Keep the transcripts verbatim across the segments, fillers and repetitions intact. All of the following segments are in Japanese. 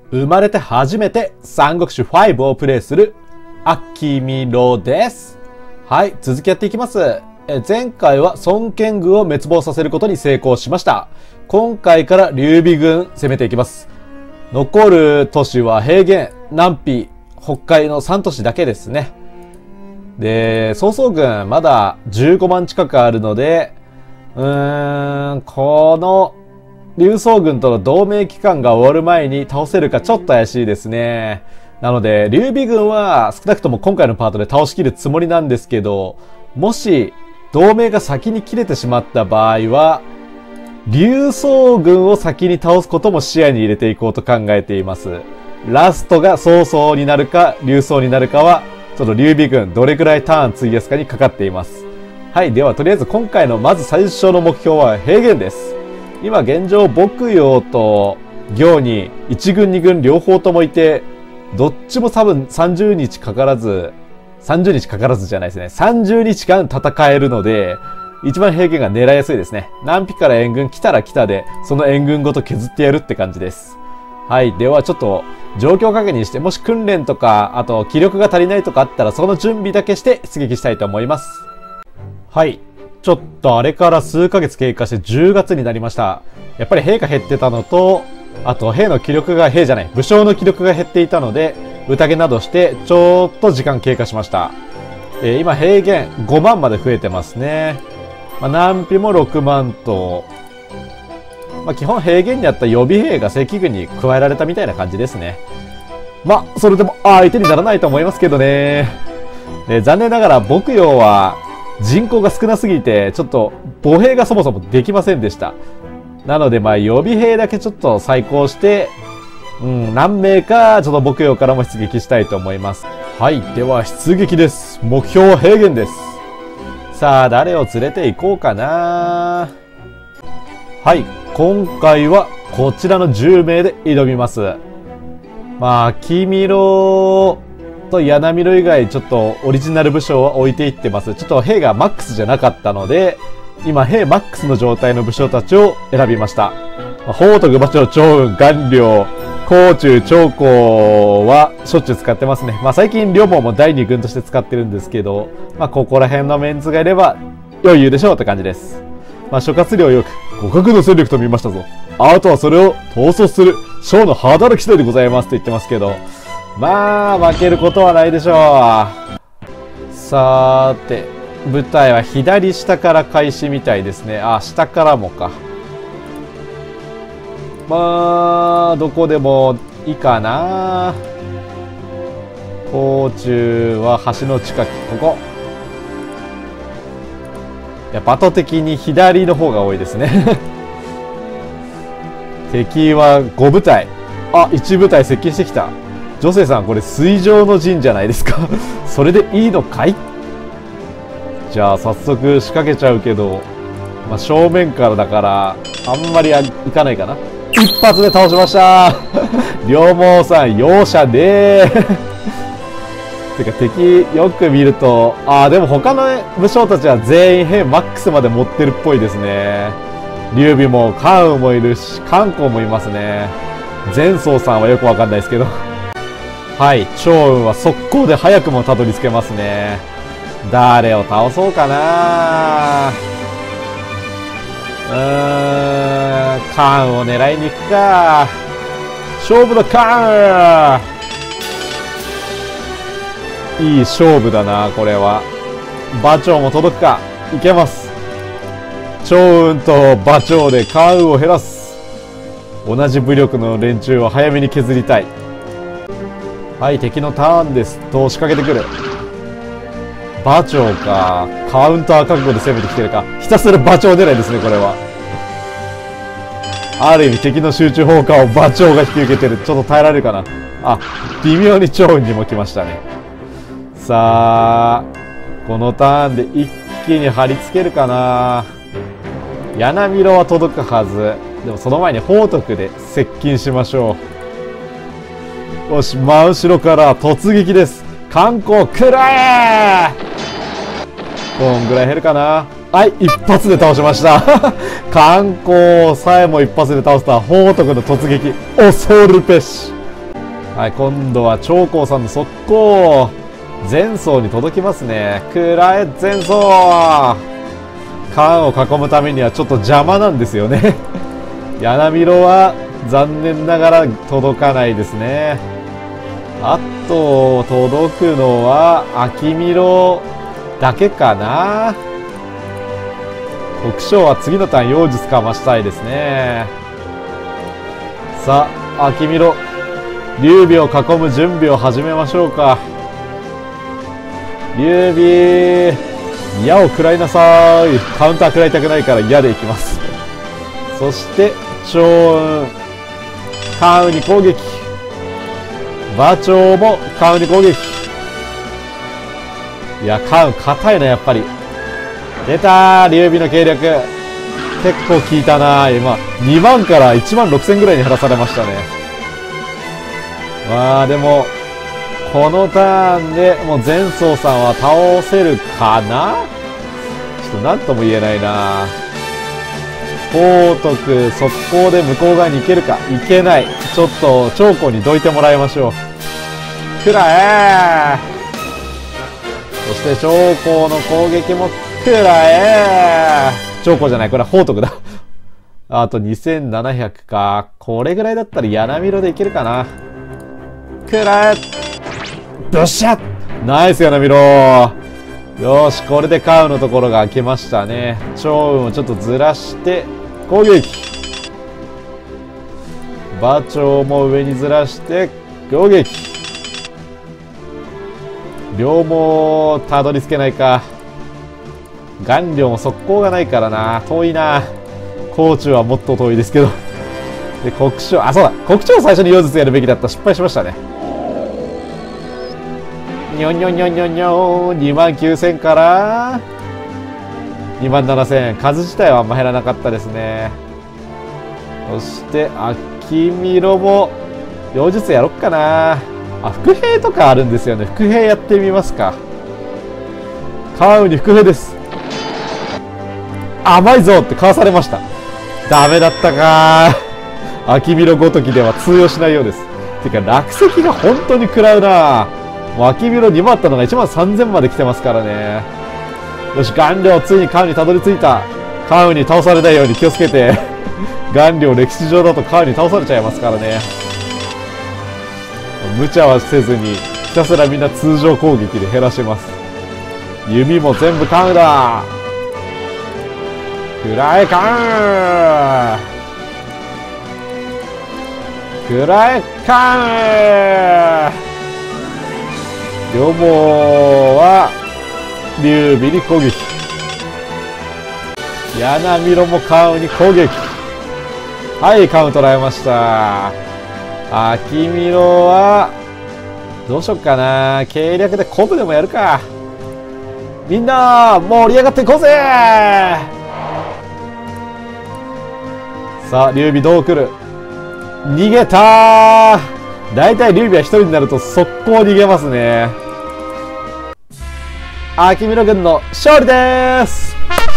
生まれて初めて三国志ファイブをプレイするあきみろです。はい、続きやっていきます。え前回は孫権軍を滅亡させることに成功しました。今回から劉備軍攻めていきます。残る都市は平原、南皮、北海のさん都市だけですね。で、曹操軍まだじゅうごまん近くあるので、うーん、この劉曹軍との同盟期間が終わる前に倒せるかちょっと怪しいですね。なので、劉備軍は少なくとも今回のパートで倒しきるつもりなんですけど、もし同盟が先に切れてしまった場合は、劉曹軍を先に倒すことも視野に入れていこうと考えています。ラストが曹操になるか、劉曹になるかは、その劉備軍どれくらいターン費やすかにかかっています。はい、ではとりあえず今回のまず最初の目標は平原です。今現状、牧羊と行にいち軍に軍両方ともいて、どっちも多分さんじゅうにちかからず、さんじゅうにちかからずじゃないですね。さんじゅうにちかん戦えるので、一番平原が狙いやすいですね。南皮から援軍来たら来たで、その援軍ごと削ってやるって感じです。はい。ではちょっと状況確認して、もし訓練とか、あと気力が足りないとかあったら、その準備だけして出撃したいと思います。はい。ちょっとあれから数ヶ月経過してじゅうがつになりました。やっぱり兵が減ってたのと、あと兵の気力が、兵じゃない、武将の気力が減っていたので、宴などしてちょっと時間経過しました。えー、今平原ごまんまで増えてますね。まあ、南皮もろくまんと、まあ、基本平原にあった予備兵が正規軍に加えられたみたいな感じですね。まあ、それでも相手にならないと思いますけどね。で残念ながら牧羊は人口が少なすぎて、ちょっと歩兵がそもそもできませんでした。なので、まあ予備兵だけちょっと再興して、うん、何名かちょっと牧羊からも出撃したいと思います。はい、では出撃です。目標は平原です。さあ、誰を連れて行こうかな。はい、今回はこちらのじゅうめいで挑みます。まあ、あきみろと柳見ろ以外ちょっとオリジナル武将は置いていってます。ちょっと兵がマックスじゃなかったので、今兵マックスの状態の武将たちを選びました。宝徳、馬長、趙雲、顔料、甲冑、長江はしょっちゅう使ってますね。まあ最近両方もだいに軍として使ってるんですけど、まあここら辺のメンツがいれば余裕でしょうって感じです。まあ諸葛亮よく、互角の戦力と見ましたぞ。あとはそれを統率する将の働き次第でございますと言ってますけど、まあ負けることはないでしょう。さーて、舞台は左下から開始みたいですね。あ、下からもか。まあ、どこでもいいかな。甲冑は橋の近く、ここ。いや、場所的に左の方が多いですね。敵はご部隊。あ、いち部隊接近してきた。女性さん、これ水上の陣じゃないですか。それでいいのかい？じゃあ早速仕掛けちゃうけど、まあ、正面からだからあんまりいかないかな。一発で倒しました。両毛さん容赦ねえ。てか敵よく見ると、ああでも他の武将たちは全員兵マックスまで持ってるっぽいですね。劉備も関羽もいるし、関公もいますね。前宗さんはよくわかんないですけど。はい、趙雲は速攻で早くもたどり着けますね。誰を倒そうかな。うーん、関羽を狙いに行くか。勝負の関羽。いい勝負だな、これは。馬長も届くか。いけます。趙雲と馬長で関羽を減らす。同じ武力の連中を早めに削りたい。はい、敵のターンです。と仕掛けてくる。馬長か。カウンター覚悟で攻めてきてるか。ひたすら馬長狙いですね、これは。ある意味敵の集中砲火を馬長が引き受けてる。ちょっと耐えられるかな。あ、微妙に趙雲にも来ましたね。さあ、このターンで一気に貼り付けるかな。柳見ろは届くはず。でもその前に宝徳で接近しましょう。よし、真後ろから突撃です。観光くらえ。こんぐらい減るかな。はい、一発で倒しました。観光さえも一発で倒した宝徳の突撃。恐るべし。 はい、今度は長江さんの速攻。前走に届きますね。くらえ前走。カーンを囲むためにはちょっと邪魔なんですよね。ヤナミロは残念ながら届かないですね。あと届くのはアキミロだけかな。国章は次のターン妖術かましたいですね。さあアキミロ劉備を囲む準備を始めましょうか。劉備矢を食らいなさい。カウンター食らいたくないから矢でいきます。そして趙雲関羽に攻撃。馬長も関羽に攻撃。いや関羽硬いなやっぱり。出たー劉備の計略結構効いたな。今にまんからいちまんろくせんぐらいに減らされましたね。まあでもこのターンでもう前走さんは倒せるかな。ちょっと何とも言えないな。宝徳速攻で向こう側に行けるか。行けない。ちょっと長江にどいてもらいましょう。くらえ。そして長江の攻撃もくらえ。長江じゃない、これは宝徳だ。あとにせんななひゃくか。これぐらいだったらヤナミロでいけるかな。くらえ。よっしゃナイスヤナミロ。よし、これでカウのところが開けましたね。趙雲をちょっとずらして攻撃。馬長も上にずらして攻撃。両もたどり着けないか。顔料も速攻がないからな。遠いな。甲冑はもっと遠いですけど。で国章、あそうだ国章を最初に妖術やるべきだった。失敗しましたね。にょにょにょにょにょにまんきゅうせんからにまんななせん。数自体はあんま減らなかったですね。そしてアキミロも妖術やろっかな。あ伏兵とかあるんですよね。伏兵やってみますか。カウに伏兵です。甘いぞってかわされました。ダメだったか。アキミロごときでは通用しないようです。てか落石が本当に食らうな。もうアキミロにまんあったのがいちまんさんぜんまで来てますからね。よし顔料ついにカウにたどり着いた。カウに倒されないように気をつけて。顔料歴史上だとカウに倒されちゃいますからね。無茶はせずにひたすらみんな通常攻撃で減らします。弓も全部カウだ。くらえカウくらえカウ。両毛は劉備に攻撃。ヤナミロもカウに攻撃。はいカウントられました。アキミロはどうしよっかな。計略でコブでもやるか。みんな盛り上がっていこうぜ。さあ劉備どう来る。逃げたー。だいたい劉備は一人になると速攻逃げますね。アキミロ軍の勝利でーす。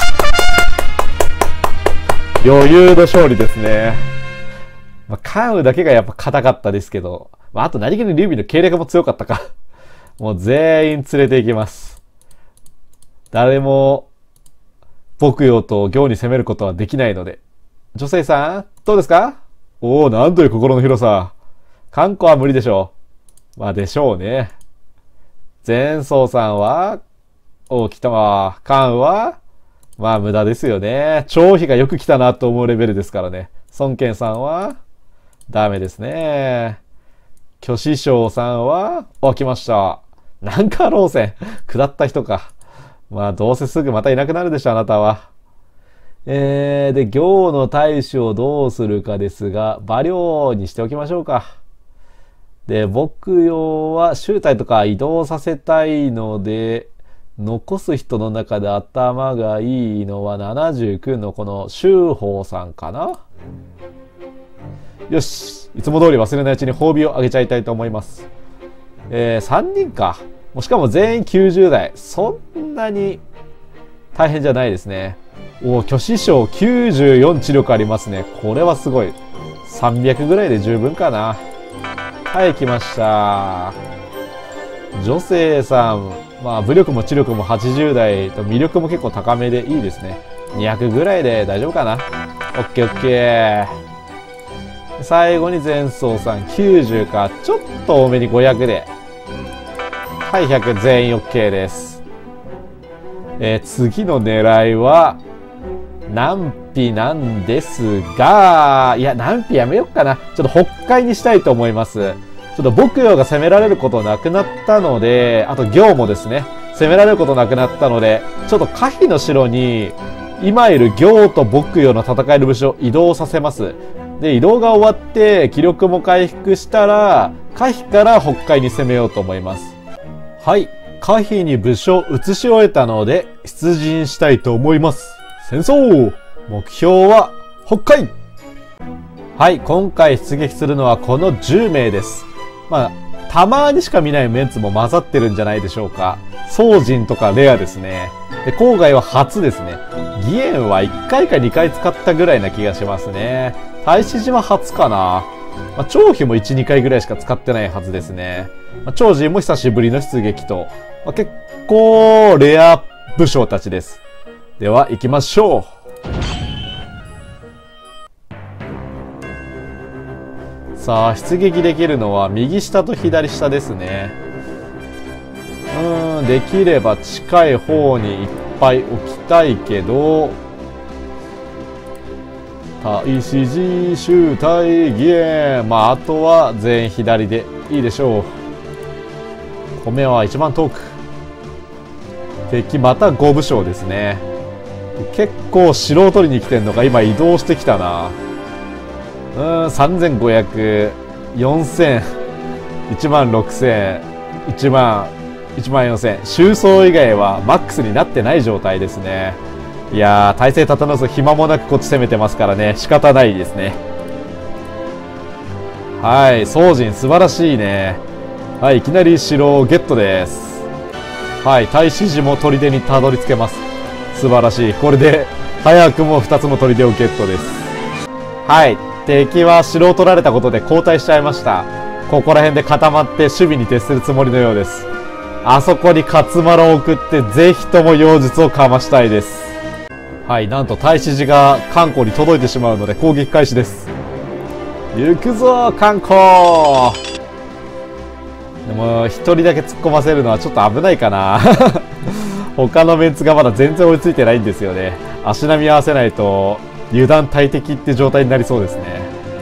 余裕の勝利ですね。まあ、関羽だけがやっぱ硬かったですけど、まあ、あと何気に劉備の計略も強かったか。もう全員連れて行きます。誰も牧羊と行に攻めることはできないので。女性さんどうですか。おお、なんという心の広さ。観光は無理でしょう。まあでしょうね。前宗さんは、おお、来たわ。関羽は、まあ無駄ですよね。張飛がよく来たなと思うレベルですからね。孫権さんは、ダメですね。巨師匠さんは、お、来ました。南下路線。下った人か。まあどうせすぐまたいなくなるでしょ、あなたは。えー、で、行の対処をどうするかですが、馬領にしておきましょうか。で、牧羊は周隊とか移動させたいので、残す人の中で頭がいいのはななじゅうきゅうのこの周宝さんかな。よし、いつも通り忘れないうちに褒美をあげちゃいたいと思います。えー、さんにんか。もうしかも全員きゅうじゅうだい。そんなに大変じゃないですね。おお、巨師匠きゅうじゅうよん知力ありますね。これはすごい。さんびゃくぐらいで十分かな。 はい、来ました。女性さん、まあ武力も知力もはちじゅう代と魅力も結構高めでいいですね。にひゃくぐらいで大丈夫かな。オッケーオッケー。最後に前奏さんきゅうじゅうか。ちょっと多めにごひゃくで。はい、ひゃく全員 OK です。えー、次の狙いは、南皮なんですが、いや、南皮やめよっかな。ちょっと北海にしたいと思います。ちょっと牧羊が攻められることなくなったので、あと行もですね、攻められることなくなったので、ちょっと可否の城に、今いる行と牧羊の戦える武将を移動させます。で、移動が終わって、気力も回復したら、可否から北海に攻めようと思います。はい。可否に武将を移し終えたので、出陣したいと思います。戦争！目標は、北海！はい。今回出撃するのはこのじゅうめいです。まあ、たまにしか見ないメンツも混ざってるんじゃないでしょうか。宗人とかレアですね。で、郊外は初ですね。義援はいっかいかにかい使ったぐらいな気がしますね。太子島初かな。まあ、張飛もいち、にかいぐらいしか使ってないはずですね。まあ、張人も久しぶりの出撃と、まあ、結構レア武将たちです。では行きましょう。さあ、出撃できるのは右下と左下ですね。うーん、できれば近い方にいっぱい置きたいけど、太子寺集隊義援。まあ、あとは全員左でいいでしょう。米は一番遠く。敵またご武将ですね。結構城を取りに来てんのか、今移動してきたな。うーん、さんぜんごひゃく、よんせん、いちまんろくせん、いちまん、いちまんよんせん。収装以外はマックスになってない状態ですね。いやー、体勢立たなす暇もなくこっち攻めてますからね。仕方ないですね。はい、宗人素晴らしいね。はい、いきなり城をゲットです。はい、太子寺も砦にたどり着けます。素晴らしい。これで、早くもふたつの砦をゲットです。はい。敵は城を取られたことで後退しちゃいました。ここら辺で固まって守備に徹するつもりのようです。あそこに勝丸を送ってぜひとも妖術をかましたいです。はい、なんと太子寺が漢光に届いてしまうので攻撃開始です。行くぞ漢光。でも一人だけ突っ込ませるのはちょっと危ないかな。他のメンツがまだ全然追いついてないんですよね。足並み合わせないと油断大敵って状態になりそうですね。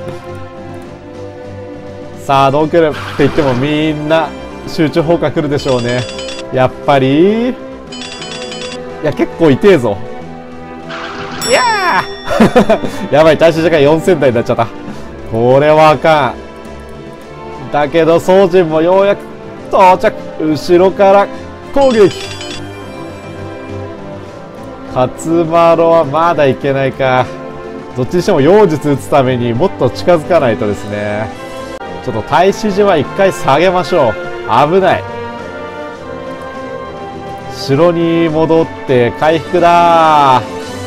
さあどう来るって言ってもみんな集中砲火来るでしょうね。やっぱりいや結構痛えぞ。いやーやばい、太子時間よんせん台になっちゃった。これはあかん。だけど宗人もようやく到着。後ろから攻撃。勝丸はまだいけないか。どっちにしても妖術打つためにもっと近づかないとですね。ちょっと太子寺は一回下げましょう。危ない。城に戻って回復だ。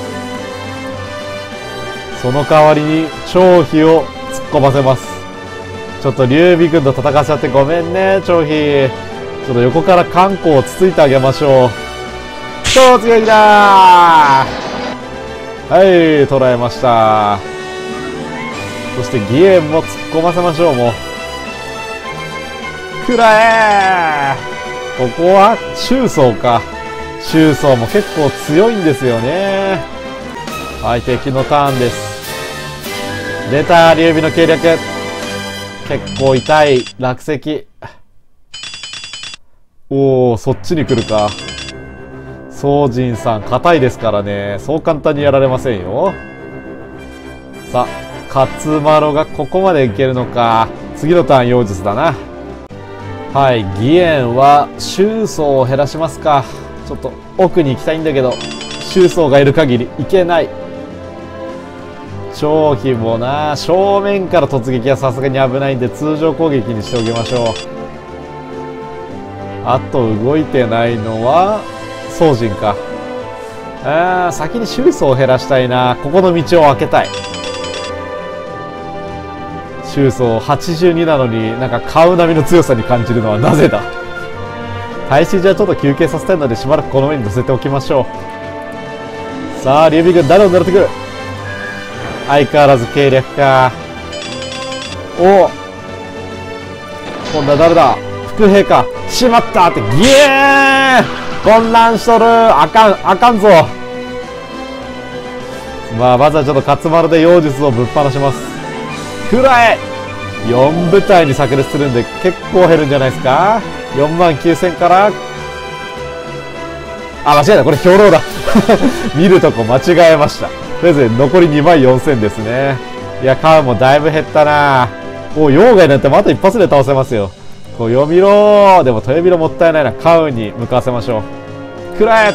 その代わりに張飛を突っ込ませます。ちょっと劉備軍と戦っちゃってごめんね張飛。ちょっと横から漢光をつついてあげましょう。突撃だー。はい、捉えました。そして義援も突っ込ませましょう。もうくらえー。ここは中曹か。中曹も結構強いんですよね。はい、敵のターンです。出た劉備の計略。結構痛い落石。おお、そっちに来るか。宗人さん硬いですからね、そう簡単にやられませんよ。さあ勝丸がここまでいけるのか。次のターン妖術だな。はい、義援は周宗を減らしますか。ちょっと奥に行きたいんだけど周宗がいる限りいけない。張飛もな、正面から突撃はさすがに危ないんで通常攻撃にしておきましょう。あと動いてないのは宗人か。あー、先に周宗を減らしたいな。ここの道を開けたい。 周走はちじゅうになのになんか買う並みの強さに感じるのはなぜだ。大使じゃちょっと休憩させたいのでしばらくこの上に乗せておきましょう。さあ劉備軍誰を狙ってくる。相変わらず計略か。おお、今度は誰だ。伏兵か。しまったってギエー混乱しとる。あかんあかんぞ。まあまずはちょっと勝丸で妖術をぶっ放します。くらえよん部隊に炸裂するんで結構減るんじゃないですか。よんまんきゅうせんから、あ、間違えた、これ兵糧だ見るとこ間違えました。とりあえず残りにまんよんせんですね。いやカウもだいぶ減ったな。お妖怪なんてもうあと一発で倒せますよ。こう読みろ。でも豊広もったいないな。カウに向かわせましょう。くらえ。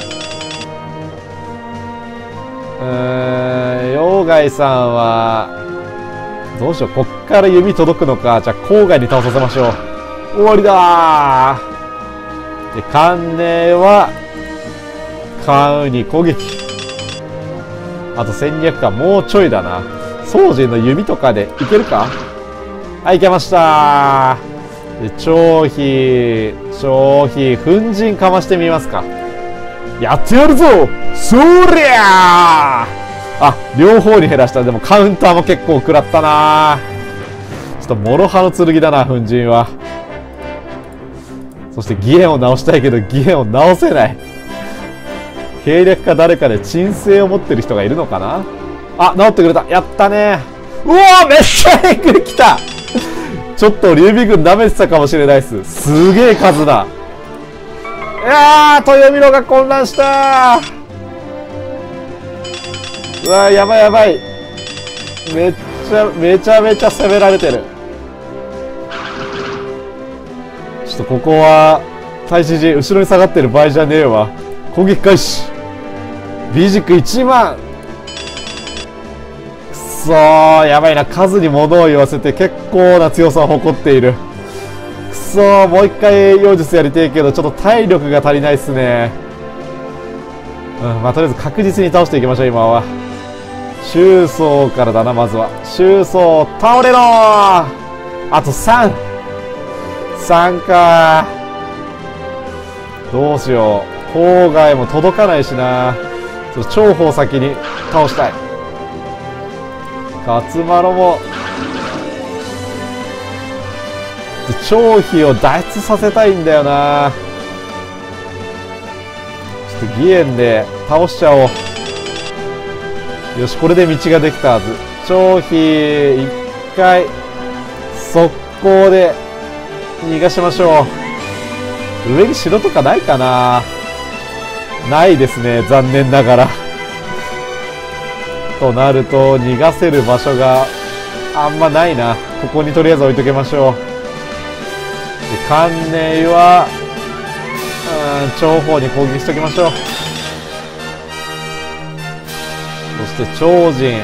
うーん、妖怪さんはどうしよう。こっから弓届くのか。じゃあ郊外に倒させましょう。終わりだー。で関寧はカウに攻撃。あと戦略か。もうちょいだな。宗人の弓とかでいけるか。はい、いけましたー。で張飛張飛粉塵かましてみますか。やってやるぞそりゃー。あ、両方に減らした。でもカウンターも結構食らったな。ちょっと諸刃の剣だな粉塵は。そして義援を直したいけど義援を直せない。計略か誰かで鎮静を持ってる人がいるのかな。あ、直ってくれた。やったね。うわー、めっちゃえぐりきた。ちょっと劉備軍舐めてたかもしれないっす。すげえ数だ。いやー、豊見が混乱したー。うわー、やばいやばい。めっちゃめちゃめちゃ攻められてる。ちょっとここは太子陣後ろに下がってる場合じゃねえわ。攻撃開始。ビジクいちまん。くそー、やばいな。数に物を言わせて結構な強さを誇っている。くそー、もう一回妖術やりてえけどちょっと体力が足りないっすね。うん、まあとりあえず確実に倒していきましょう。今は周走からだな。まずは周走倒れろー。あとさん。さんかー。どうしよう。郊外も届かないしな。ちょっと長砲先に倒したい。勝丸も張飛を脱出させたいんだよな。ちょっと義援で倒しちゃおう。よし、これで道ができたはず。張飛一回速攻で逃がしましょう。上に城とかないかな。ないですね、残念ながら。となると逃がせる場所があんまないな。ここにとりあえず置いときましょう。で関寧はうん長砲に攻撃しときましょう。そして超人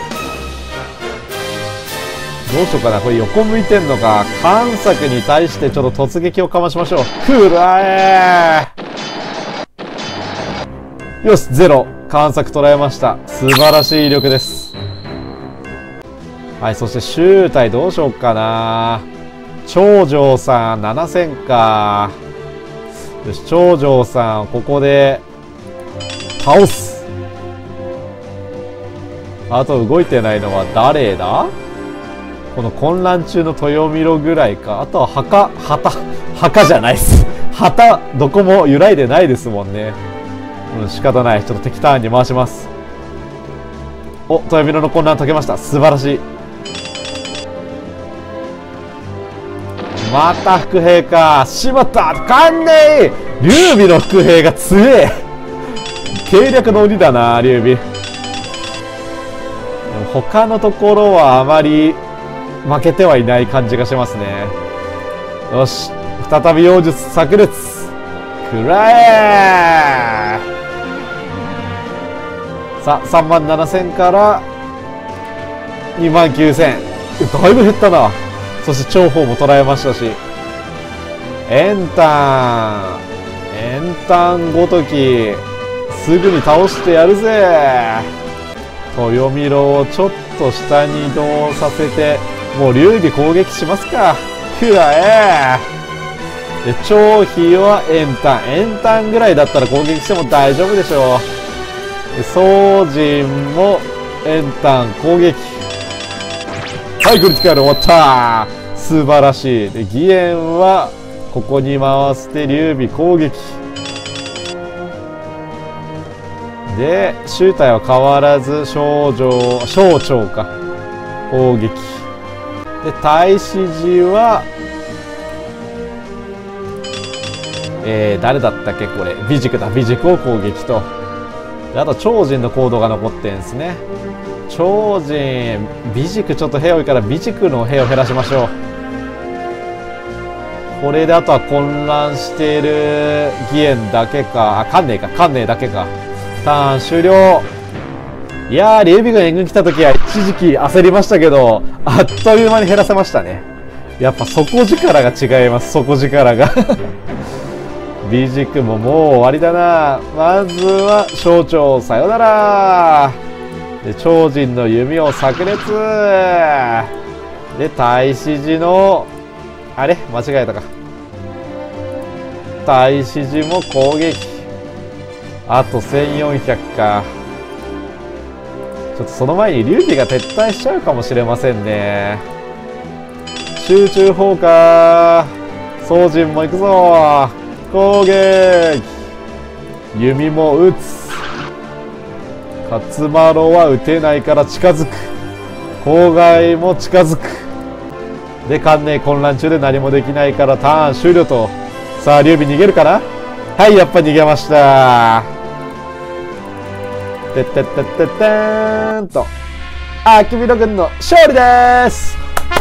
どうしようかな。これ横向いてんのか。関索に対してちょっと突撃をかましましょう。くらえー。よし、ゼロ。関索捉えました。素晴らしい威力です。はい、そして周隊どうしようかな。長城さんななせんか。よし、長城さんここで倒す。あと動いてないのは誰だ。この混乱中の豊見ろぐらいか。あとは墓旗墓じゃないっす。旗どこも揺らいでないですもんね。うん、仕方ない。ちょっと敵ターンに回します。お、豊見ろの混乱解けました。素晴らしい。また伏兵か。しまった。関寧劉備の伏兵が強え。計略の鬼だな劉備。でも他のところはあまり負けてはいない感じがしますね。よし、再び妖術炸裂。くらえー。さあさんまんななせんからにまんきゅうせん。だいぶ減ったな。そして長砲も捉えましたし、円炭円炭ごときすぐに倒してやるぜ。豊見ろをちょっと下に移動させてもう劉備攻撃しますか。くらえで、張飛は円単。円単ぐらいだったら攻撃しても大丈夫でしょう。で、宗人も円単攻撃。はい、クリティカル終わったー。素晴らしい。で、義援はここに回して劉備攻撃。で、周隊は変わらず少女、少長か。攻撃。で、太子寺は、えー、誰だったっけこれ。美塾だ。美塾を攻撃と。で、あと、超人の行動が残ってんですね。超人、美塾ちょっと兵多いから美塾の兵を減らしましょう。これであとは混乱している義援だけか。あ、関寧か。関寧だけか。ターン終了。いやー、劉備軍援軍来た時は一時期焦りましたけど、あっという間に減らせましたね。やっぱ底力が違います。底力が。美塾ももう終わりだな。まずは省庁さよなら。で、超人の弓を炸裂。で、太子寺のあれ間違えたか。太子寺も攻撃。あとせんよんひゃくか。ちょっとその前に劉備が撤退しちゃうかもしれませんね。集中砲火。宗人も行くぞ。攻撃。弓も撃つ。勝麿は撃てないから近づく。郊外も近づく。で、関寧混乱中で何もできないからターン終了と。さあ、劉備逃げるかな。はい、やっぱ逃げました。てってってってってーんと。あきみろ軍の勝利です。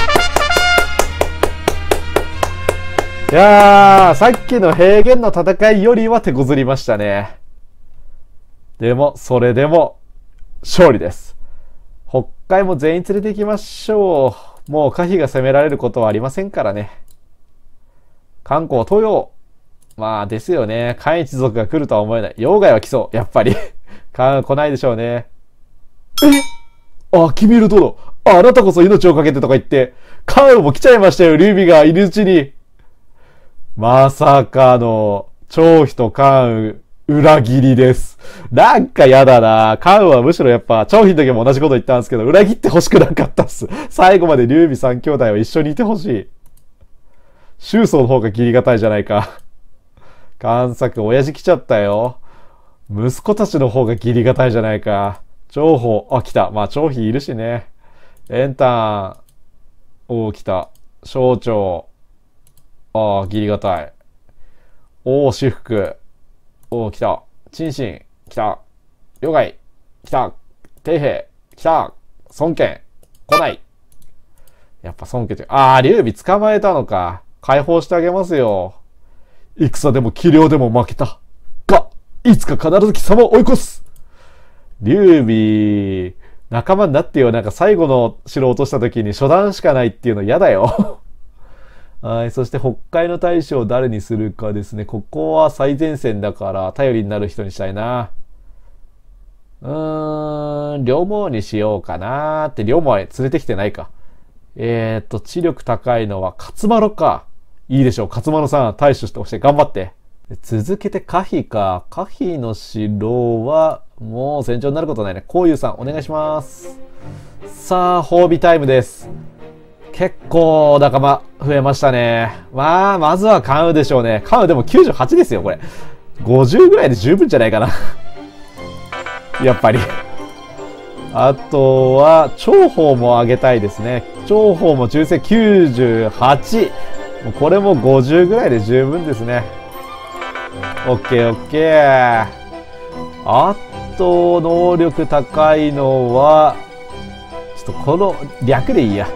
いやー、さっきの平原の戦いよりは手こずりましたね。でも、それでも、勝利です。北海も全員連れて行きましょう。もう可否が攻められることはありませんからね。韓国、東洋。まあ、ですよね。韓一族が来るとは思えない。妖怪は来そう。やっぱり。韓来ないでしょうね。えあ、君る殿。あ、あなたこそ命をかけてとか言って、韓も来ちゃいましたよ。劉備がいるうちに。まさかの、張飛と韓裏切りです。なんかやだな。韓はむしろやっぱ、張飛の時も同じこと言ったんですけど、裏切ってほしくなかったっす。最後まで劉備三兄弟は一緒にいてほしい。周宗の方が切りがたいじゃないか。韓作、親父来ちゃったよ。息子たちの方が切りがたいじゃないか。張飛、あ、来た。まあ、張飛いるしね。エンタン、おー、来た。省庁、ああ、切りがたい。おー、私服。おー、来た。陳信、来た。両替、来た。底辺、来た。孫権、来ない。やっぱ孫権って、ああ、劉備捕まえたのか。解放してあげますよ。戦でも器量でも負けた。が、いつか必ず貴様を追い越す。劉備、仲間になってよ。なんか最後の城を落とした時に初段しかないっていうの嫌だよ。はい。そして北海の大将を誰にするかですね。ここは最前線だから頼りになる人にしたいな。うーん、両毛にしようかなーって、両毛は連れてきてないか。えーっと、知力高いのは勝麿か。いいでしょう。勝麿さん、対処してほしい。頑張って。続けて可否か。可否の城は、もう戦場になることないね。こういうさん、お願いします。さあ、褒美タイムです。結構仲間増えましたね。まあ、まずは関羽でしょうね。関羽でもきゅうじゅうはちですよ、これ。ごじゅうぐらいで十分じゃないかな。やっぱり。あとは、長鵬も上げたいですね。長鵬も中世きゅうじゅうはち。これもごじゅうぐらいで十分ですね。オッケーオッケー。あと、能力高いのは、ちょっとこの略でいいや。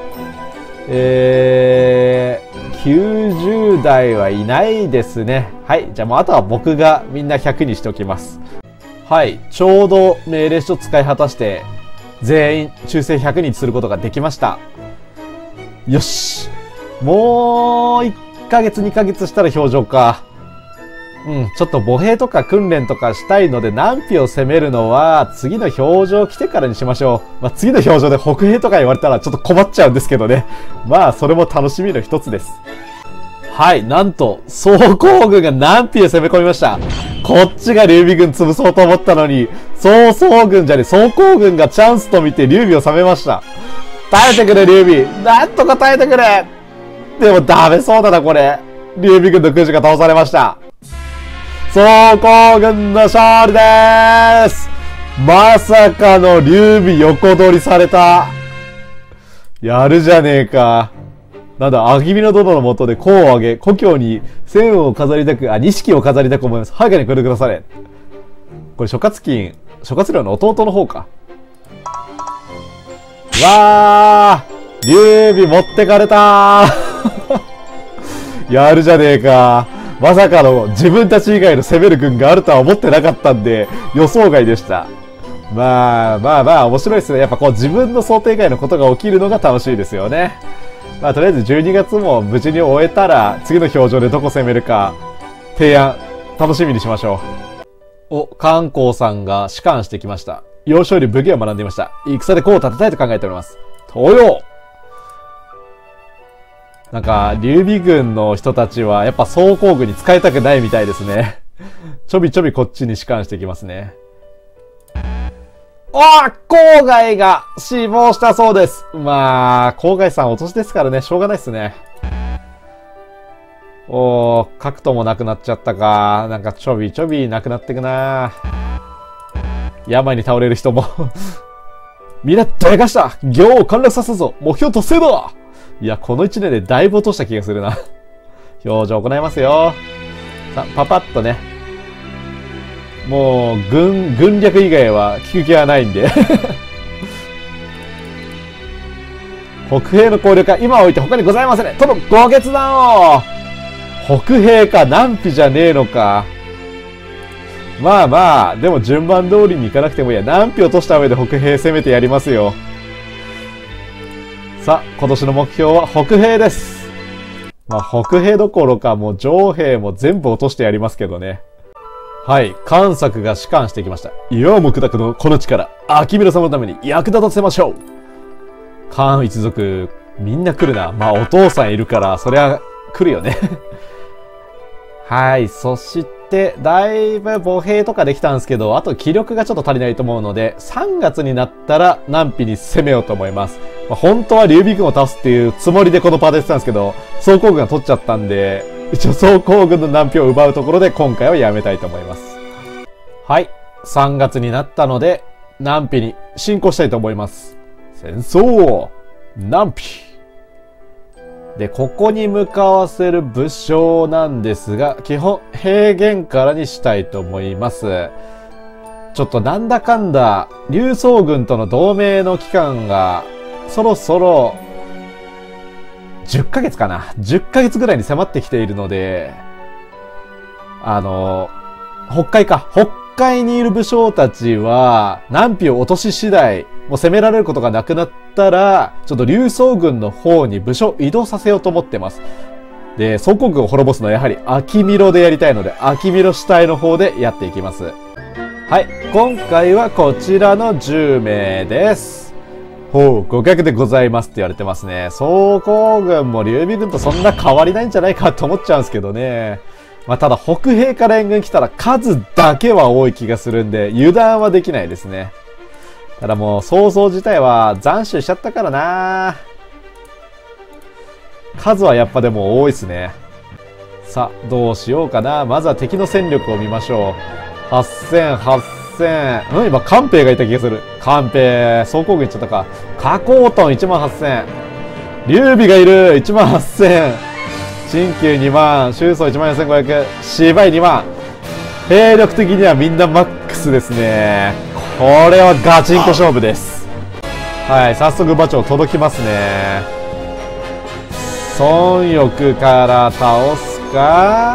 えー、きゅうじゅう代はいないですね。はい。じゃあもうあとは僕がみんなひゃくにしておきます。はい。ちょうど命令書使い果たして、全員中世ひゃくにすることができました。よし。もういっかげつにかげつしたら表情か。 うん、ちょっと母兵とか訓練とかしたいので、南皮を攻めるのは、次の表情来てからにしましょう。まあ、次の表情で北兵とか言われたらちょっと困っちゃうんですけどね。まあ、それも楽しみの一つです。はい、なんと、総攻軍が南皮へ攻め込みました。こっちが劉備軍潰そうと思ったのに、総総軍じゃね、総攻軍がチャンスと見て劉備を攻めました。耐えてくれ、劉備。なんとか耐えてくれ。でもダメそうだな、これ。劉備軍の空士が倒されました。総攻軍の勝利でーす。まさかの劉備横取りされた。やるじゃねえか。なんだ、あきみの殿の下で功を挙げ、故郷に千を飾りたく、あ、錦を飾りたく思います。早くにこれてくだされ。これ諸葛金、諸葛亮の弟の方か。わー、劉備持ってかれたー。やるじゃねえか。まさかの自分たち以外の攻める軍があるとは思ってなかったんで、予想外でした。まあまあまあ面白いですね。やっぱこう自分の想定外のことが起きるのが楽しいですよね。まあとりあえずじゅうにがつも無事に終えたら次の表情でどこ攻めるか提案楽しみにしましょう。お、観光さんが士官してきました。幼少より武芸を学んでいました。戦で功を立てたいと考えております。東洋なんか、劉備軍の人たちはやっぱ総攻軍に使いたくないみたいですね。ちょびちょびこっちに士官してきますね。おー郊外が死亡したそうです。まあ、郊外さんお年ですからね、しょうがないっすね。おー、角ともなくなっちゃったか。なんかちょびちょびなくなってくな。病に倒れる人も。みんなどやかした行を陥落させるぞ目標達成だいや、この一年でだいぶ落とした気がするな。表情行いますよ。さ、パパッとね。もう、軍、軍略以外は聞く気はないんで。北兵の攻略は今置いて他にございませんね。殿、ご決断を北兵か、南皮じゃねえのか。まあまあ、でも順番通りに行かなくてもいいや。南皮落とした上で北兵攻めてやりますよ。さあ、今年の目標は北兵です。まあ、北兵どころかもう上兵も全部落としてやりますけどね。はい、関作が士官してきました。岩も砕くのこの力、秋村様のために役立たせましょう。関一族、みんな来るな。まあ、お父さんいるから、そりゃ来るよね。はい、そして、だいぶ歩兵とかできたんですけど、あと気力がちょっと足りないと思うので、さんがつになったら南皮に攻めようと思います。まあ、本当は劉備軍を倒すっていうつもりでこのパートやってたんですけど、総攻軍が取っちゃったんで、一応総攻軍の南皮を奪うところで今回はやめたいと思います。はい、さんがつになったので、南皮に進行したいと思います。戦争南皮で、ここに向かわせる武将なんですが、基本平原からにしたいと思います。ちょっとなんだかんだ、劉宋軍との同盟の期間が、そろそろ、じゅっかげつかな ?じゅっかげつぐらいに迫ってきているので、あの、北海か。北海にいる武将たちは、南皮を落とし次第、もう攻められることがなくなったら、ちょっと劉宋軍の方に武将移動させようと思ってます。で、宋国軍を滅ぼすのはやはり秋ミロでやりたいので、秋ミロ主体の方でやっていきます。はい、今回はこちらのじゅうめいです。ほう、合格でございますって言われてますね。宋国軍も劉備軍とそんな変わりないんじゃないかと思っちゃうんですけどね。まあ、ただ北兵から援軍来たら数だけは多い気がするんで、油断はできないですね。ただもう、曹操自体は斬首しちゃったからな。数はやっぱでも多いですね。さあ、どうしようかな。まずは敵の戦力を見ましょう。はっせん、はっせん。うん、今、関平がいた気がする。関平、総攻撃いっちゃったか。加工トンいちまんはっせん。劉備がいるいちまんはっせん。新旧にまん。周宗いちまんよんせんごひゃく。芝居にまん。兵力的にはみんなマックスですね。これはガチンコ勝負です。はい、早速馬長届きますね。孫翼から倒すか、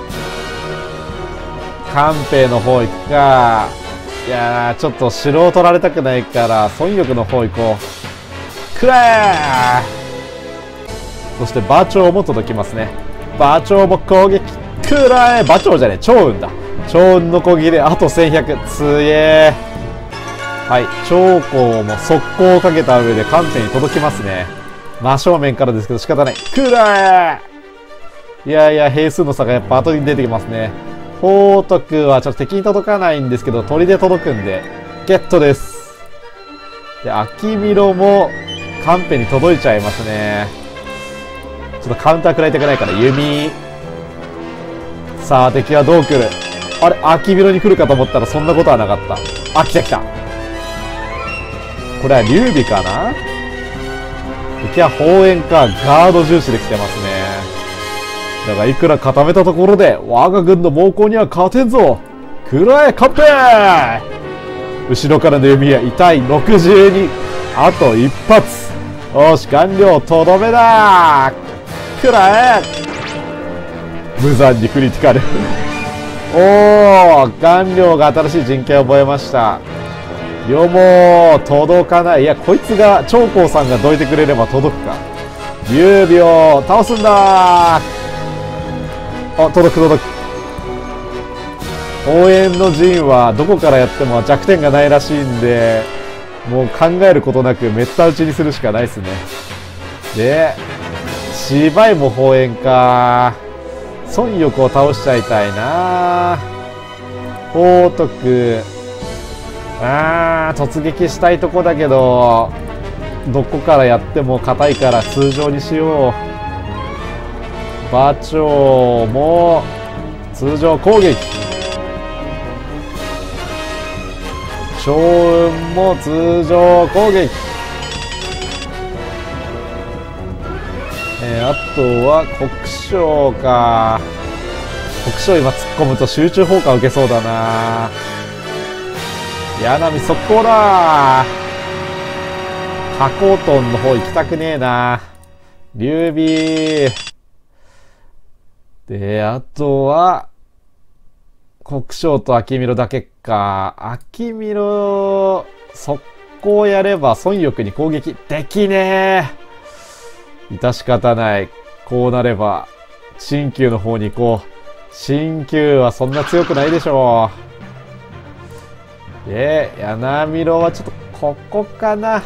関平の方行くか。いやー、ちょっと城を取られたくないから孫翼の方行こう。くらー。そして馬長も届きますね。馬長も攻撃。くくらえ、馬長じゃねえ、長雲だ。長雲の攻撃であとせんひゃく。つえー。はい。長江も速攻をかけた上で完全に届きますね。真正面からですけど仕方ない。くらえいやいや、兵数の差がやっぱ後に出てきますね。宝徳はちょっと敵に届かないんですけど、鳥で届くんで、ゲットです。で、秋広もカンペに届いちゃいますね。ちょっとカウンター食らいたくないから弓。さあ敵はどう来る。あれ秋広に来るかと思ったらそんなことはなかった。あ、来た来た。これは劉備かな。敵は鳳炎か。ガード重視で来てますね。だがいくら固めたところで我が軍の猛攻には勝てんぞ。くらえカンペ。後ろからの弓は痛い。ろくじゅうに。あと一発。よし完了。とどめだ。くらえ。無残にクリティカルおお、顔料が新しい陣形を覚えました。よも届かない。いやこいつが長江さんがどいてくれれば届くか。劉備を倒すんだ。あ、届く届く。応援の陣はどこからやっても弱点がないらしいんで、もう考えることなくめった打ちにするしかないですね。で芝居も鳳炎か。孫翼を倒しちゃいたいな。宝徳、あー突撃したいとこだけどどこからやっても硬いから通常にしよう。馬長も通常攻撃。長雲も通常攻撃。えー、あとは国将か。国将今突っ込むと集中砲火受けそうだな。柳速攻だ。加工トンの方行きたくねえな。劉備で、あとは国将と秋広だけか。秋広速攻やれば孫翼に攻撃できねえ。致し方ない。こうなれば新旧の方に行こう。新旧はそんな強くないでしょう。で柳広はちょっとここかな。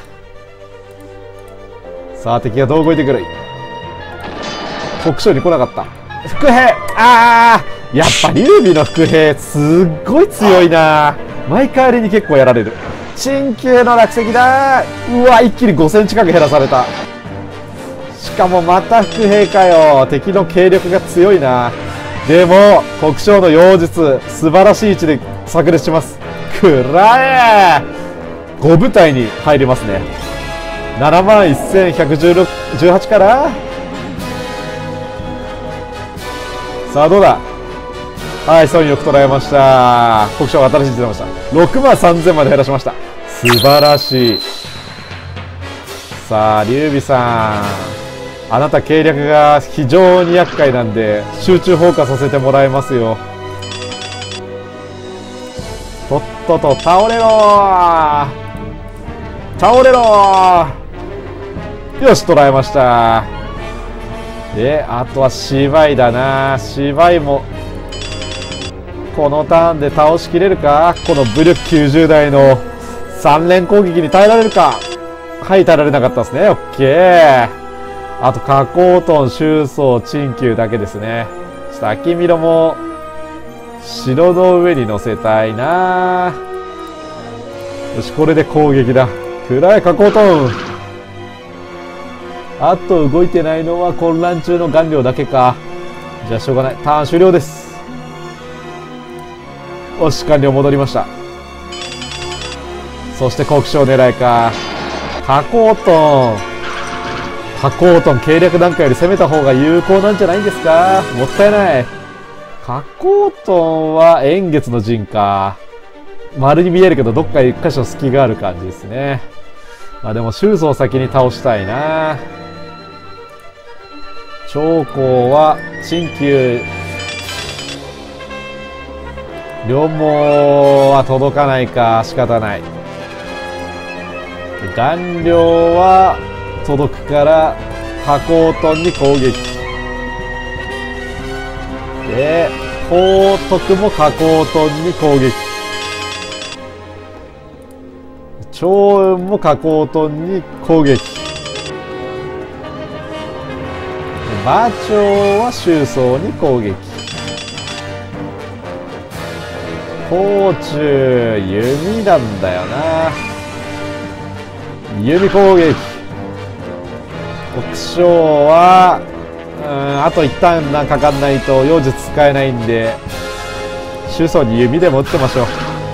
さあ敵がどう動いてくる。国将に来なかった。伏兵、あーやっぱ劉備の伏兵すっごい強いな。毎回あれに結構やられる。新旧の落石だ。うわ一気にごせん近く減らされた。しかもまた伏兵かよ。敵の軽力が強いな。でも国将の妖術素晴らしい位置で炸裂します。くらえご部隊に入りますね。ななまんせんひゃくじゅうはちからさあどうだ。はい孫翼捉えました。国将が新しい位置出ました。ろくまんさんぜんまで減らしました。素晴らしい。さあ劉備さんあなた計略が非常に厄介なんで集中砲火させてもらいますよ。とっとと倒れろー倒れろー。よし捉えました。であとは芝居だな。芝居もこのターンで倒しきれるか。この武力きゅうじゅう台のさん連攻撃に耐えられるか。はい、耐えられなかったですね。オッケー。あと加工トン周宗陳旧だけですね。ちょっと秋広も城の上に乗せたいな。よしこれで攻撃だ。暗い加工トン。あと動いてないのは混乱中の顔料だけか。じゃあしょうがない。ターン終了です。よし完了。戻りました。そして国将狙いか。加工トン加工トン計略段階より攻めた方が有効なんじゃないんですか。もったいない。加工トンは円月の陣か。丸に見えるけどどっか一箇所隙がある感じですね。まあでも周宗を先に倒したいな。長江は陳旧両毛は届かないか。仕方ない。顔料は届くから加工トンに攻撃。 で、高徳も下高トンに攻撃。長雲も下高トンに攻撃。馬長は周宗に攻撃。甲冑、弓なんだよな。弓攻撃。国将は、うん、あと一旦かかんないと妖術使えないんで、周宗に弓でも打ってましょ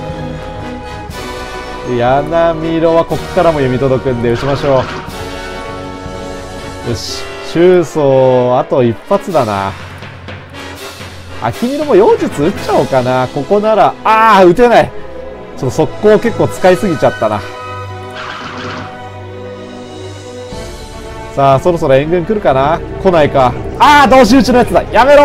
う。柳色はここからも弓届くんで打ちましょう。よし。周宗、あと一発だな。秋色も妖術打っちゃおうかな。ここなら、ああ、打てない。ちょっと速攻結構使いすぎちゃったな。さあ、そろそろ援軍来るかな。来ないか。ああ、同士打ちのやつだ。やめろー。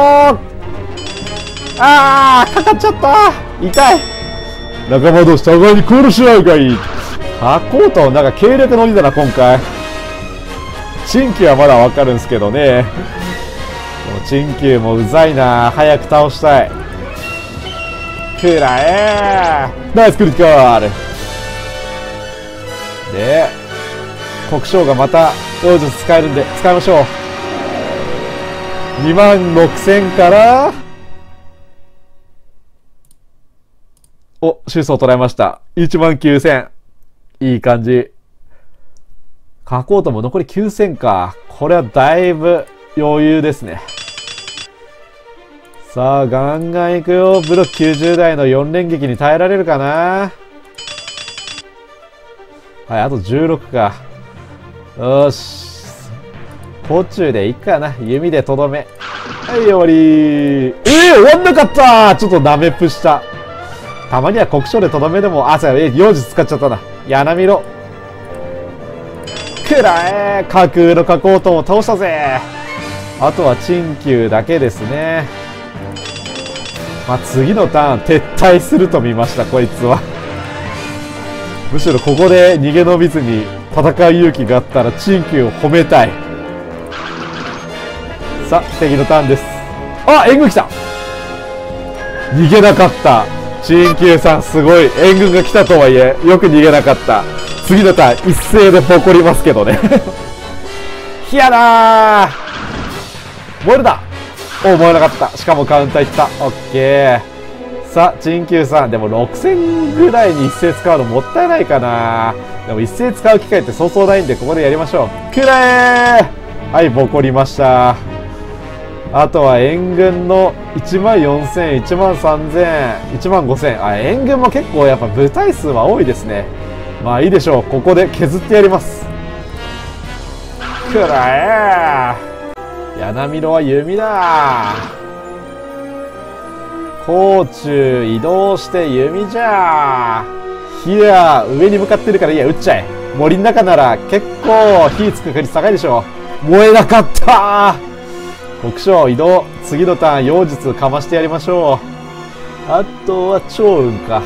ああ、かかっちゃった。痛い。仲間同士互いに殺し合うがいい。ハコート、なんか計略の鬼だな、今回。陳旧はまだわかるんすけどね。陳旧もうざいな。早く倒したい。くらえー。ナイスクリティカル。で、国将がまた妖術使えるんで使いましょう。にまんろくせんから、お、周宗捉えました。いちまんきゅうせん。いい感じ。下高トンも残りきゅうせんか。これはだいぶ余裕ですね。さあ、ガンガンいくよ。ブロックきゅうじゅうだいのよん連撃に耐えられるかな。はい、あとじゅうろくか。よし。甲冑でいっかな。弓でとどめ。はい、終わり。えー、終わんなかった。ちょっとダメっぷした。たまには国将でとどめでも、あ、そうや、妖術使っちゃったな。柳色。くらえ、架空の下高トンを倒したぜ。あとは陳旧だけですね。まあ、次のターン撤退すると見ました、こいつは。むしろここで逃げ延びずに戦う勇気があったら陳旧を褒めたい。さあ、敵のターンです。あ、援軍来た。逃げなかった。陳旧さんすごい。援軍が来たとはいえよく逃げなかった。次のターン一斉でボコりますけどね。ヒヤだー。燃えるだ。お、燃えなかった。しかもカウンターいった。オッケー。さあ、陳旧さん。でもろくせんぐらいに一斉使うのもったいないかな。でも一斉使う機会ってそうそうないんで、ここでやりましょう。くれー。はい、ボコりました。あとは援軍のいちまんよんせん、いちまんさんぜん、いちまんごせん。あ、援軍も結構やっぱ部隊数は多いですね。まあいいでしょう。ここで削ってやります。くらえ。柳色は弓だ。甲冑移動して弓じゃ。いや、上に向かってるから、いや、撃っちゃえ。森の中なら結構火つく確率高いでしょ。燃えなかった。国将移動。次のターン妖術かましてやりましょう。あとは趙雲か。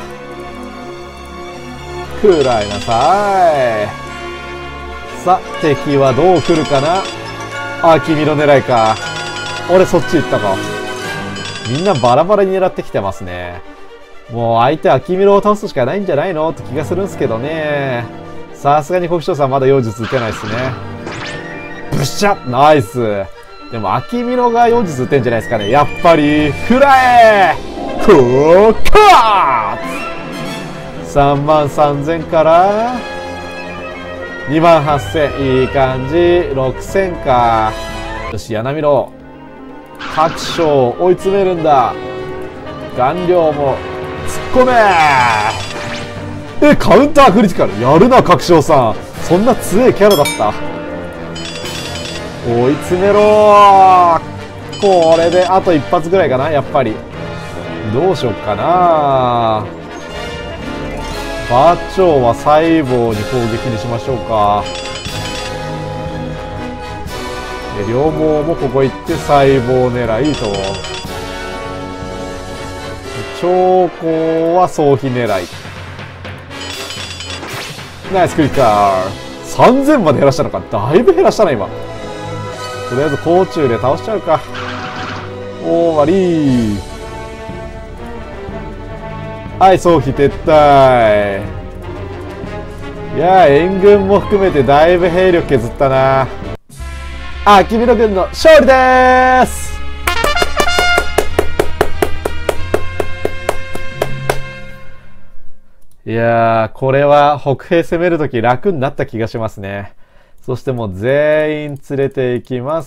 くらいなさい。さあ、敵はどう来るかな。あ、君の狙いか。俺そっち行ったか。みんなバラバラに狙ってきてますね。もう相手は君を倒すしかないんじゃないのって気がするんですけどね。さすがに国将さんまだ妖術打てないですね。ブッシャッナイス。でも、秋見ろが妖術打ってんじゃないですかね。やっぱり、くらえクーカーツ !さんまんさんぜんからにまんはっせん。いい感じ。ろくせんか。よし、柳ろ。各将追い詰めるんだ。顔料も突っ込めー。え、カウンタークリティカル。やるな、各将さん。そんな強いキャラだった。追い詰めろー。これであと一発ぐらいかな、やっぱり。どうしよっかな。馬長は細胞に攻撃にしましょうか。で両毛もここ行って細胞狙いと。長江は総費狙い。ナイスクリッカー。さんぜんまで減らしたのか。だいぶ減らしたな、今。とりあえず甲冑で倒しちゃうか。 終わり。はい、総飛撤退。いやー、援軍も含めてだいぶ兵力削ったな。あきみろ軍の勝利でーす。いやー、これは北平攻めるとき楽になった気がしますね。そしてもう全員連れて行きます。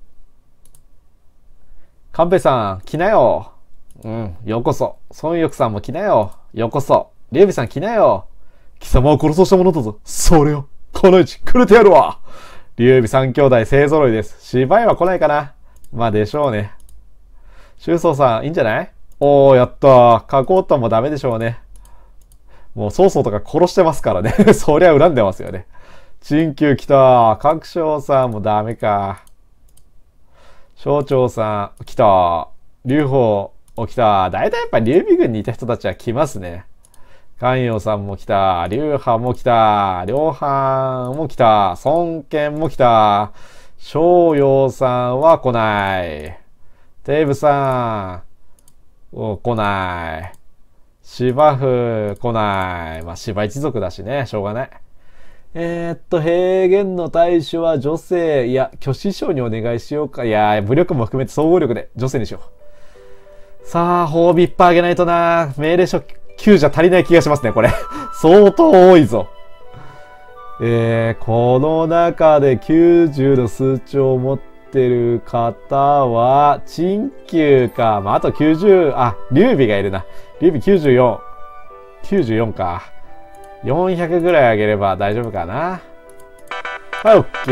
寛平さん、来なよ。うん、ようこそ。孫玉さんも来なよ。ようこそ。劉備さん来なよ。貴様を殺そうしたものだぞ。それを、この位置、くれてやるわ。劉備三兄弟勢揃いです。芝居は来ないかな。まあでしょうね。周宗さん、いいんじゃない？おー、やったー。囲ったもダメでしょうね。もう曹操とか殺してますからね。そりゃ恨んでますよね。陳旧来た。各将さんもダメか。省庁さん来た。劉邦起きた。だいたいやっぱ劉備軍にいた人たちは来ますね。関陽さんも来た。劉派も来た。両藩も来た。孫権も来た。逍遙さんは来ない。テーブさん来ない。芝生来ない。まあ芝一族だしね。しょうがない。えー、っと、平原の大使は女性。いや、虚子将にお願いしようか。いや、武力も含めて総合力で女性にしよう。さあ、褒美いっぱいあげないとな。命令書きゅうじゃ足りない気がしますね、これ。相当多いぞ。えー、この中できゅうじゅうの数値を持ってる方は、陳旧か。まあ、あときゅうじゅう、あ、劉備がいるな。劉備きゅうじゅうよん。きゅうじゅうよんか。よんひゃくぐらいあげれば大丈夫かな。はい、オッケ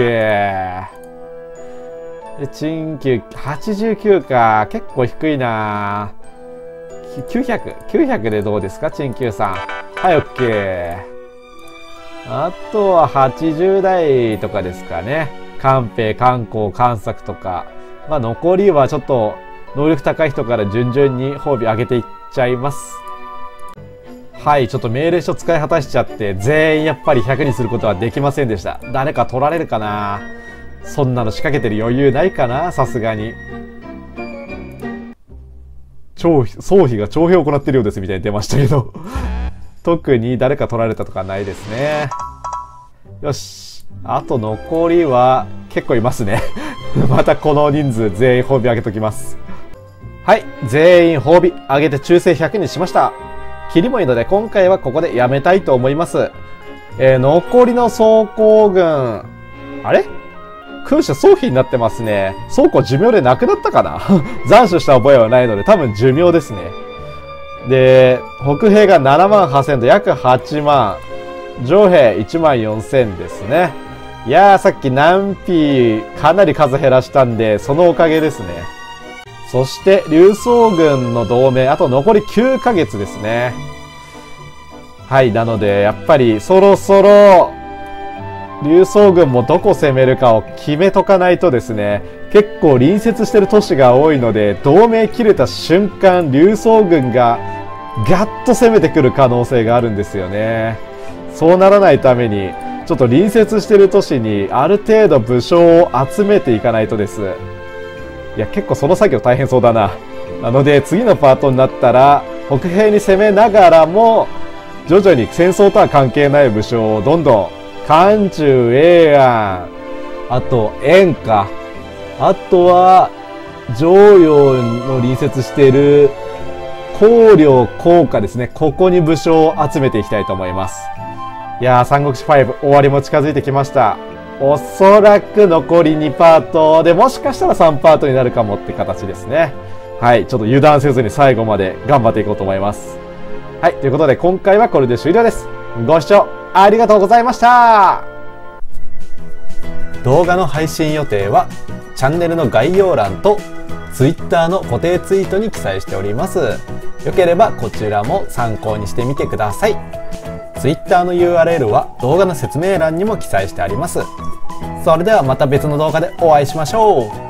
ー。で、陳旧、はちじゅうきゅうか。結構低いな。きゅうひゃく。きゅうひゃくでどうですか、陳旧さん。はい、オッケー。あとははちじゅう代とかですかね。官兵、官公、官作とか。まあ、残りはちょっと、能力高い人から順々に褒美上げていっちゃいます。はい、ちょっと命令書使い果たしちゃって、全員やっぱりひゃくにすることはできませんでした。誰か取られるかな？そんなの仕掛けてる余裕ないかな？さすがに。張飛、曹飛が徴兵を行ってるようですみたいに出ましたけど。特に誰か取られたとかないですね。よし。あと残りは結構いますね。またこの人数全員褒美上げときます。はい、全員褒美上げて忠誠ひゃくにしました。切りもいいので今回はここでやめたいと思います。えー、残りの装甲軍、あれ君主総飛になってますね。倉庫寿命でなくなったかな。斬首した覚えはないので多分寿命ですね。で、北兵がななまんはっせんと約はちまん。上兵いちまんよんせんですね。いやー、さっき南皮かなり数減らしたんで、そのおかげですね。そして、劉宗軍の同盟、あと残りきゅうかげつですね。はい、なので、やっぱりそろそろ、劉宗軍もどこ攻めるかを決めとかないとですね、結構隣接してる都市が多いので、同盟切れた瞬間、劉宗軍がガッと攻めてくる可能性があるんですよね。そうならないために、ちょっと隣接してる都市にある程度武将を集めていかないとです。いや、結構その作業大変そうだな。なので、次のパートになったら、北平に攻めながらも、徐々に戦争とは関係ない武将をどんどん、漢中、永安、あと、燕か。あとは、襄陽の隣接している、広陵、甲賀ですね。ここに武将を集めていきたいと思います。いやー、三国志ファイブ終わりも近づいてきました。おそらく残りにパートで、もしかしたらさんパートになるかもって形ですね。はい、ちょっと油断せずに最後まで頑張っていこうと思います。はい、ということで今回はこれで終了です。ご視聴ありがとうございました。動画の配信予定はチャンネルの概要欄と Twitter の固定ツイートに記載しております。よければこちらも参考にしてみてください。Twitter の ユーアールエル は動画の説明欄にも記載してあります。それではまた別の動画でお会いしましょう。